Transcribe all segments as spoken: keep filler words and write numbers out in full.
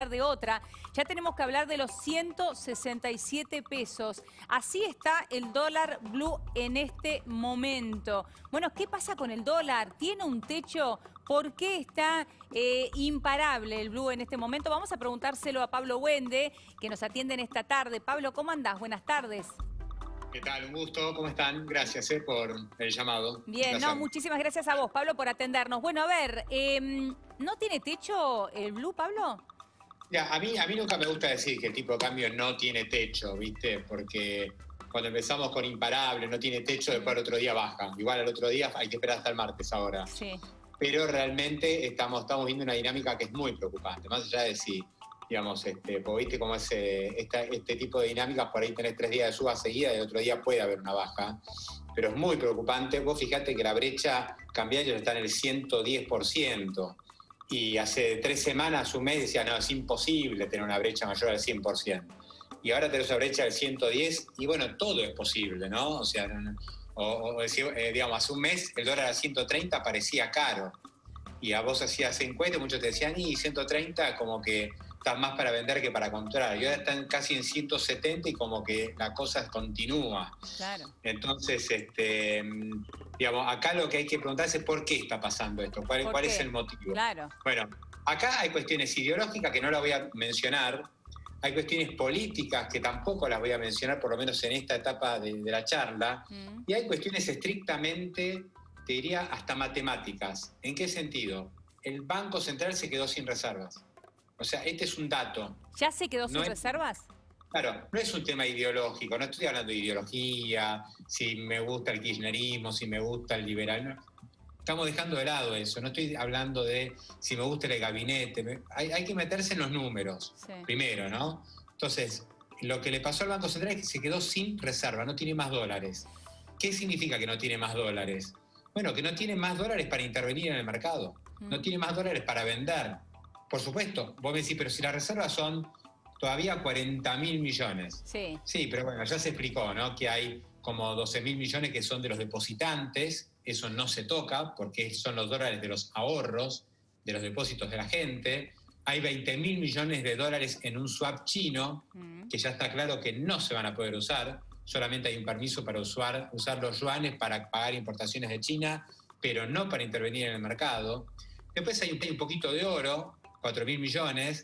hablar de otra. Ya tenemos que hablar de los ciento sesenta y siete pesos. Así está el dólar blue en este momento. Bueno, ¿qué pasa con el dólar? ¿Tiene un techo? ¿Por qué está eh, imparable el blue en este momento? Vamos a preguntárselo a Pablo Wende, que nos atiende en esta tarde. Pablo, ¿cómo andás? Buenas tardes. ¿Qué tal? Un gusto, ¿cómo están? Gracias eh, por el llamado. Bien, no, muchísimas gracias a vos, Pablo, por atendernos. Bueno, a ver, eh, ¿no tiene techo el blue, Pablo? Ya, a mí, a mí nunca me gusta decir que el tipo de cambio no tiene techo, ¿viste? Porque cuando empezamos con imparable, no tiene techo, después al otro día baja. Igual al otro día hay que esperar hasta el martes ahora. Sí. Pero realmente estamos, estamos viendo una dinámica que es muy preocupante, más allá de si, digamos, este, porque viste cómo es eh, esta, este tipo de dinámicas, por ahí tenés tres días de suba seguida y el otro día puede haber una baja, pero es muy preocupante. Vos fijate que la brecha cambiaria está en el ciento diez por ciento y hace tres semanas, un mes, decía, no, es imposible tener una brecha mayor al cien por ciento. Y ahora tenés una brecha del ciento diez y bueno, todo es posible, ¿no? O sea, no, no, O, o decir, eh, digamos, hace un mes el dólar a ciento treinta parecía caro. Y a vos hacías encuestas, muchos te decían, y ciento treinta como que estás más para vender que para comprar. Y ahora están casi en ciento setenta y como que la cosa continúa. Claro. Entonces, este, digamos, acá lo que hay que preguntarse es por qué está pasando esto, cuál, cuál es el motivo. Claro. Bueno, acá hay cuestiones ideológicas que no las voy a mencionar. Hay cuestiones políticas que tampoco las voy a mencionar, por lo menos en esta etapa de, de la charla. Mm. Y hay cuestiones estrictamente, te diría, hasta matemáticas. ¿En qué sentido? El Banco Central se quedó sin reservas. O sea, este es un dato. ¿Ya se quedó sin no es, reservas? Claro, no es un tema ideológico, no estoy hablando de ideología, si me gusta el kirchnerismo, si me gusta el liberalismo. Estamos dejando de lado eso, no estoy hablando de si me gusta el gabinete, hay, hay que meterse en los números, sí. Primero, ¿no? Entonces, lo que le pasó al Banco Central es que se quedó sin reserva, no tiene más dólares. ¿Qué significa que no tiene más dólares? Bueno, que no tiene más dólares para intervenir en el mercado, mm. no tiene más dólares para vender. Por supuesto, vos me decís, pero si las reservas son todavía cuarenta mil millones. Sí. Sí, pero bueno, ya se explicó, ¿no? Que hay como doce mil millones que son de los depositantes. Eso no se toca porque son los dólares de los ahorros, de los depósitos de la gente. Hay veinte mil millones de dólares en un swap chino, mm. que ya está claro que no se van a poder usar. Solamente hay un permiso para usar, usar los yuanes para pagar importaciones de China, pero no para intervenir en el mercado. Después hay un, hay un poquito de oro, cuatro mil millones,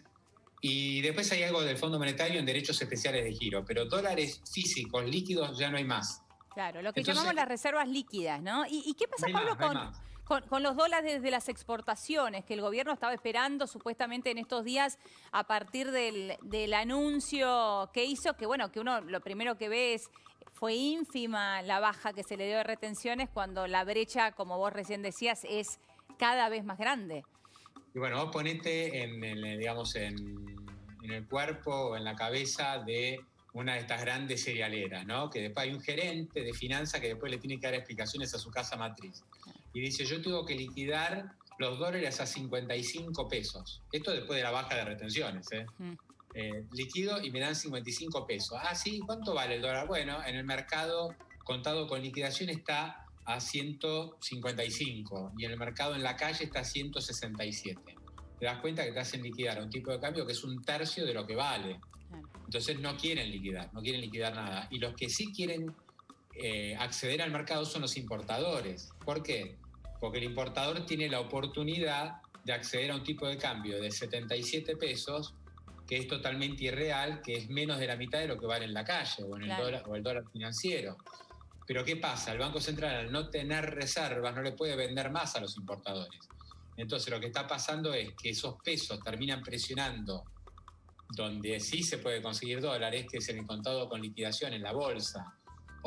y después hay algo del Fondo Monetario en derechos especiales de giro, pero dólares físicos, líquidos, ya no hay más. Claro, lo que Entonces, llamamos las reservas líquidas, ¿no? ¿Y, y qué pasa, no Pablo, más, con, no con, con los dólares de las exportaciones que el gobierno estaba esperando supuestamente en estos días a partir del, del anuncio que hizo? Que bueno, que uno lo primero que ve es, fue ínfima la baja que se le dio de retenciones cuando la brecha, como vos recién decías, es cada vez más grande. Y bueno, vos ponete en, en, digamos, en, en el cuerpo o en la cabeza de una de estas grandes cerealeras, ¿no? Que después hay un gerente de finanzas que después le tiene que dar explicaciones a su casa matriz. Y dice, yo tengo que liquidar los dólares a cincuenta y cinco pesos. Esto después de la baja de retenciones, ¿eh? Mm. Eh, liquido y me dan cincuenta y cinco pesos. Ah, sí, ¿cuánto vale el dólar? Bueno, en el mercado contado con liquidación está a ciento cincuenta y cinco y en el mercado en la calle está a ciento sesenta y siete. Te das cuenta que te hacen liquidar un tipo de cambio que es un tercio de lo que vale. Entonces no quieren liquidar, no quieren liquidar nada. Y los que sí quieren eh, acceder al mercado son los importadores. ¿Por qué? Porque el importador tiene la oportunidad de acceder a un tipo de cambio de setenta y siete pesos, que es totalmente irreal, que es menos de la mitad de lo que vale en la calle o en el, claro. dólar, o el dólar financiero. Pero ¿qué pasa? El Banco Central, al no tener reservas, no le puede vender más a los importadores. Entonces lo que está pasando es que esos pesos terminan presionando donde sí se puede conseguir dólares, que es en el contado con liquidación en la bolsa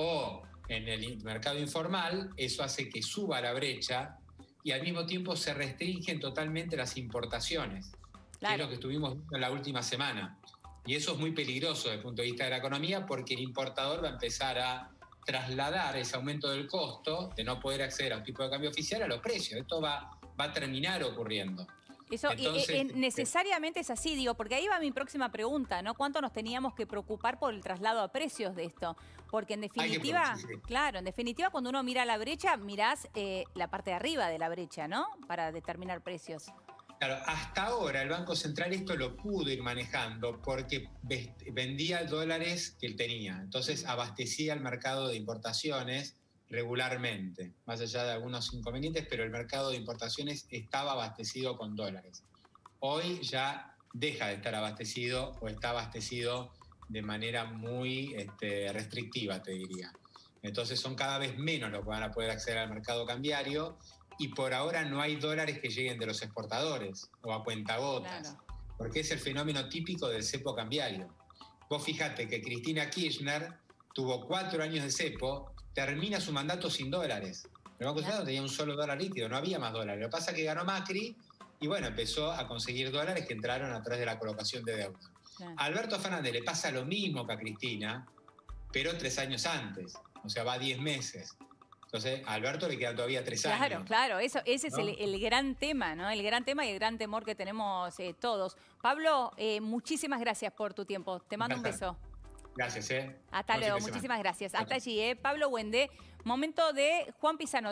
o en el mercado informal. Eso hace que suba la brecha y al mismo tiempo se restringen totalmente las importaciones, claro. que es lo que estuvimos viendo en la última semana. Y eso es muy peligroso desde el punto de vista de la economía, porque el importador va a empezar a trasladar ese aumento del costo de no poder acceder a un tipo de cambio oficial a los precios. Esto va, va a terminar ocurriendo. Eso Entonces, eh, eh, necesariamente es así, digo, porque ahí va mi próxima pregunta, ¿no? ¿Cuánto nos teníamos que preocupar por el traslado a precios de esto? Porque en definitiva, claro, en definitiva cuando uno mira la brecha, mirás eh, la parte de arriba de la brecha, ¿no? Para determinar precios. Claro, hasta ahora el Banco Central esto lo pudo ir manejando porque vendía dólares que él tenía. Entonces abastecía el mercado de importaciones regularmente, más allá de algunos inconvenientes, pero el mercado de importaciones estaba abastecido con dólares. Hoy ya deja de estar abastecido o está abastecido de manera muy este, restrictiva, te diría. Entonces son cada vez menos los que van a poder acceder al mercado cambiario y por ahora no hay dólares que lleguen de los exportadores o a cuentagotas, claro, porque es el fenómeno típico del cepo cambiario. Vos fijate que Cristina Kirchner tuvo cuatro años de cepo, termina su mandato sin dólares. El Banco Central no tenía un solo dólar líquido, no había más dólares. Lo que pasa es que ganó Macri y bueno, empezó a conseguir dólares que entraron a través de la colocación de deuda. Claro. A Alberto Fernández le pasa lo mismo que a Cristina, pero tres años antes, o sea, va diez meses. Entonces, a Alberto le quedan todavía tres claro, años. Claro, claro, eso, ese ¿no? es el, el gran tema, ¿no? El gran tema y el gran temor que tenemos eh, todos. Pablo, eh, muchísimas gracias por tu tiempo. Te mando un beso. Gracias, ¿eh? Hasta luego, muchísimas gracias. Hasta allí, ¿eh? Pablo Wende, momento de Juan Pisano.